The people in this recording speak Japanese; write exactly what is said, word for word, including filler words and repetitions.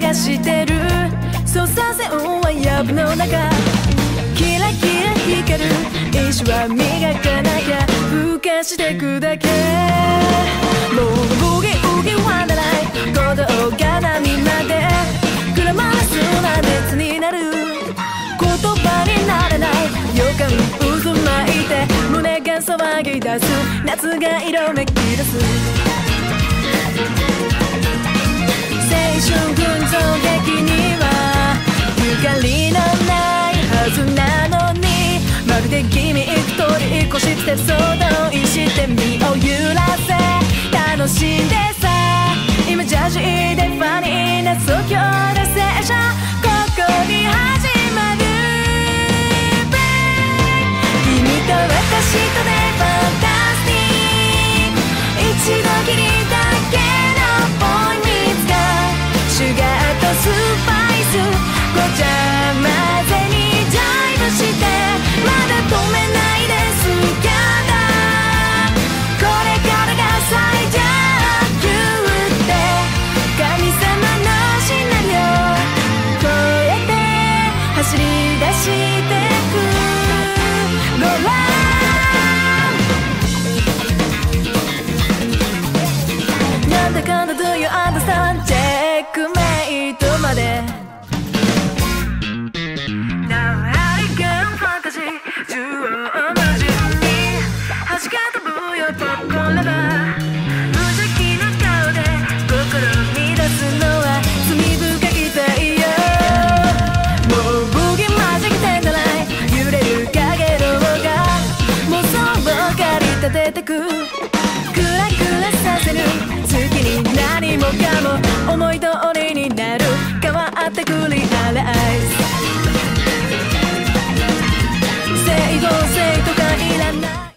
かしてる操作線はやぶの中キラキラ光る石は磨かなきゃふかしてくだけもうブギウギはならない鼓動が波までくらまらすな熱になる言葉になれない予感渦巻いて胸が騒ぎ出す夏が色めき出す青春群像劇にはゆかりのないはずなのにまるで君一人越して相談して身を揺らせ楽しんでさ今ジャージでファニーな即興で静車ここに始まる君と私とでファンタスティック一度きりだけのボーイミーツがシュガーとスパイスごちゃ混ぜにダイブしてまだ止めないですやだこれからが最上級って神様のシナリオ超えて走り出してくご覧なんだかんだ Do you understand チェックメイトまで出てく